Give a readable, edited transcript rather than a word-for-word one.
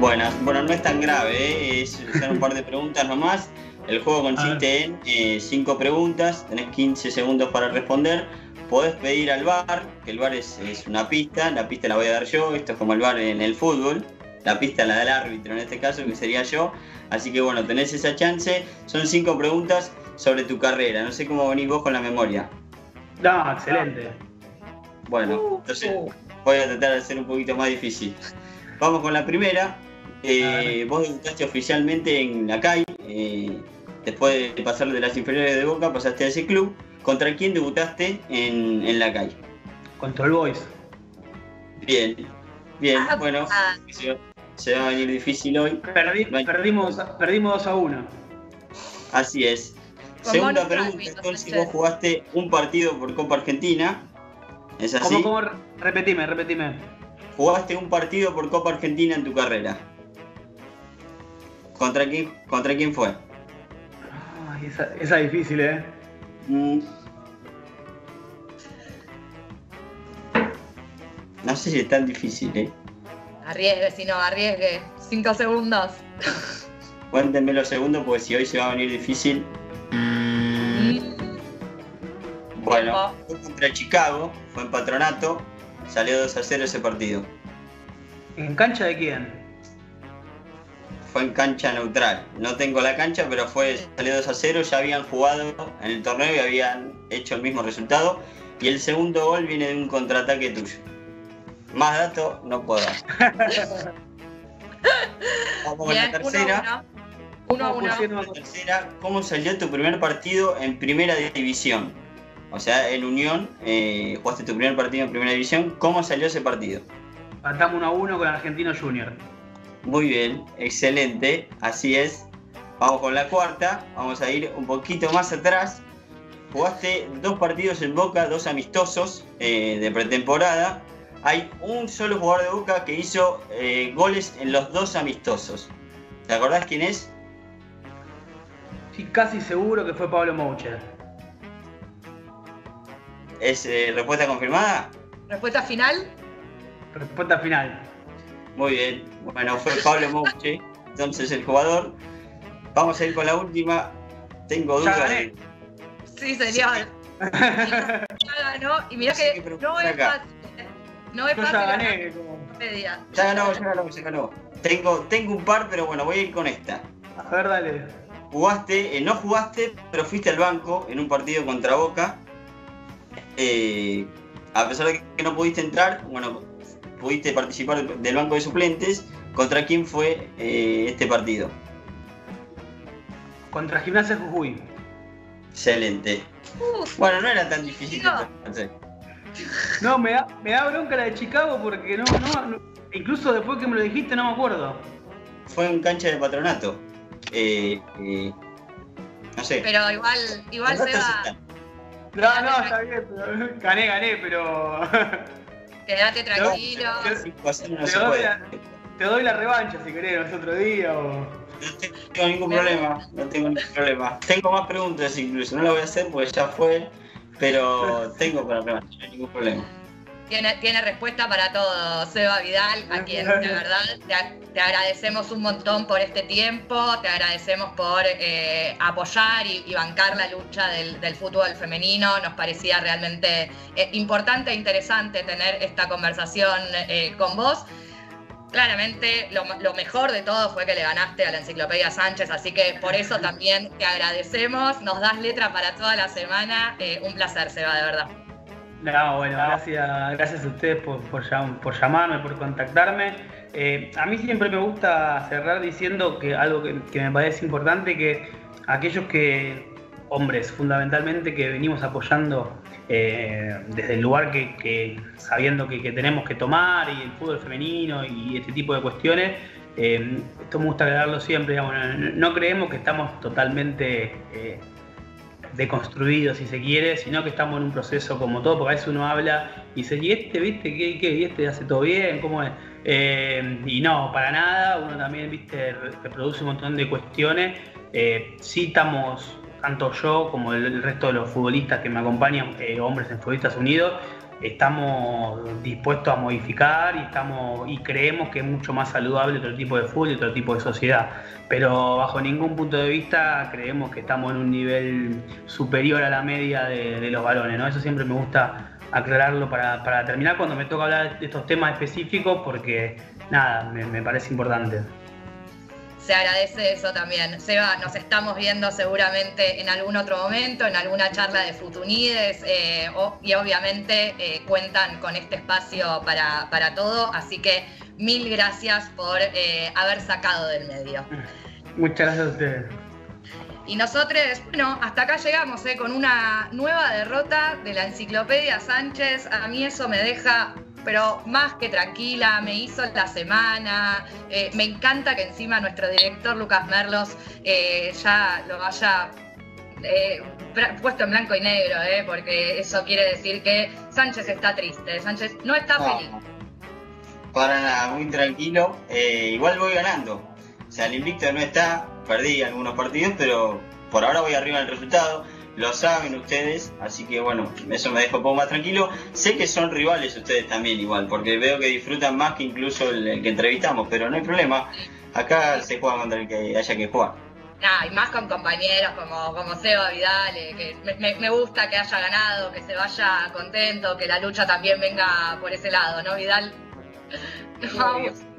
Bueno, no es tan grave, son un par de preguntas nomás. El juego consiste en 5 preguntas, tenés 15 segundos para responder. Podés pedir al VAR, que el VAR es una pista, la pista la voy a dar yo, esto es como el VAR en el fútbol, la pista la del árbitro en este caso, que sería yo. Así que bueno, tenés esa chance. Son 5 preguntas sobre tu carrera, no sé cómo venís vos con la memoria. No, excelente. Bueno, entonces voy a tratar de hacer un poquito más difícil. Vamos con la primera. Vos debutaste oficialmente en la CAI, después de pasar de las inferiores de Boca, pasaste a ese club. ¿Contra quién debutaste en la CAI? Contra el Boys. Bien, bueno, se va a venir difícil hoy. Perdimos 2-1. Así es. Segunda pregunta, entonces vos jugaste un partido por Copa Argentina, ¿es así? ¿Cómo? Repetime. Jugaste un partido por Copa Argentina en tu carrera. ¿Contra quién fue? Ay, esa es difícil, No sé si es tan difícil, Arriesgue, si no, arriesgue. 5 segundos. Cuéntenme los segundos, porque si hoy se va a venir difícil. Bueno, fue contra Chicago, fue en Patronato, salió 2-0 ese partido. ¿En cancha de quién? Fue en cancha neutral. No tengo la cancha, pero salió 2-0, ya habían jugado en el torneo y habían hecho el mismo resultado. Y el segundo gol viene de un contraataque tuyo. Más datos no puedo dar. Vamos con la tercera. 1-1. La tercera, ¿cómo salió tu primer partido en primera división? O sea, en Unión, jugaste tu primer partido en primera división. ¿Cómo salió ese partido? Empatamos 1-1 con Argentino Junior. Muy bien, excelente, así es. Vamos con la cuarta, vamos a ir un poquito más atrás. Jugaste 2 partidos en Boca, 2 amistosos de pretemporada. Hay un solo jugador de Boca que hizo goles en los 2 amistosos. ¿Te acordás quién es? Sí, casi seguro que fue Pablo Moucher. ¿Es respuesta confirmada? ¿Respuesta final? Respuesta final. Muy bien, bueno, fue Pablo Mouche, entonces el jugador. Vamos a ir con la última. Tengo dudas. Ya gané. Sí, señor. Ya ganó. Y mirá que no es fácil. No es fácil. Ya gané. Ya ganó. Tengo un par, pero bueno, voy a ir con esta. A ver, dale. No jugaste, pero fuiste al banco en un partido contra Boca. A pesar de que no pudiste entrar, bueno, pudiste participar del banco de suplentes. ¿Contra quién fue este partido? Contra Gimnasia Jujuy. Excelente. Bueno, no era tan difícil. No, me da bronca la de Chicago porque no, incluso después que me lo dijiste no me acuerdo. Fue en cancha de Patronato. No sé. Pero igual se va. No, está bien, pero gané, pero... Quédate tranquilo. Te doy la revancha si querés, otro día o... No tengo ningún problema. Tengo más preguntas incluso, no las voy a hacer porque ya fue, pero tengo para revancha, no hay ningún problema. Tiene respuesta para todo, Seba Vidal, a quien de verdad te agradecemos un montón por este tiempo, te agradecemos por apoyar y bancar la lucha del fútbol femenino. Nos parecía realmente importante e interesante tener esta conversación con vos. Claramente lo mejor de todo fue que le ganaste a la Enciclopedia Sánchez, así que por eso también te agradecemos, nos das letra para toda la semana. Un placer, Seba, de verdad. No, bueno, gracias a ustedes por llamarme, por contactarme. A mí siempre me gusta cerrar diciendo que algo que me parece importante, que aquellos hombres fundamentalmente, que venimos apoyando desde el lugar que sabiendo que tenemos que tomar, y el fútbol femenino y este tipo de cuestiones, esto me gusta aclararlo siempre, digamos, no creemos que estamos totalmente deconstruidos, si se quiere, sino que estamos en un proceso como todo, porque a veces uno habla y dice, ¿y este, viste, qué? ¿Y este hace todo bien? ¿Cómo es? Y no, para nada, uno también, viste, reproduce un montón de cuestiones. Sí estamos, tanto yo como el resto de los futbolistas que me acompañan, hombres en Futbolistas Unidos, estamos dispuestos a modificar y creemos que es mucho más saludable otro tipo de fútbol y otro tipo de sociedad. Pero bajo ningún punto de vista creemos que estamos en un nivel superior a la media de los varones, ¿no? Eso siempre me gusta aclararlo para terminar cuando me toca hablar de estos temas específicos, porque nada, me parece importante. Se agradece eso también. Seba, nos estamos viendo seguramente en algún otro momento, en alguna charla de Futunides, y obviamente cuentan con este espacio para todo, así que mil gracias por haber sacado del medio. Muchas gracias a ustedes. Y nosotros, bueno, hasta acá llegamos con una nueva derrota de la Enciclopedia Sánchez. A mí eso me deja, pero más que tranquila, me hizo la semana. Me encanta que encima nuestro director Lucas Merlos ya lo haya puesto en blanco y negro, porque eso quiere decir que Sánchez está triste, Sánchez no está feliz. Para nada, muy tranquilo. Igual voy ganando. O sea, el invicto no está, perdí algunos partidos, pero por ahora voy arriba en el resultado. Lo saben ustedes, así que bueno, eso me deja un poco más tranquilo. Sé que son rivales ustedes también igual, porque veo que disfrutan más que incluso el que entrevistamos, pero no hay problema. Acá se juega contra el que haya que jugar. Y más con compañeros como Seba Vidal, que me gusta que haya ganado, que se vaya contento, que la lucha también venga por ese lado, ¿no, Vidal? Vamos.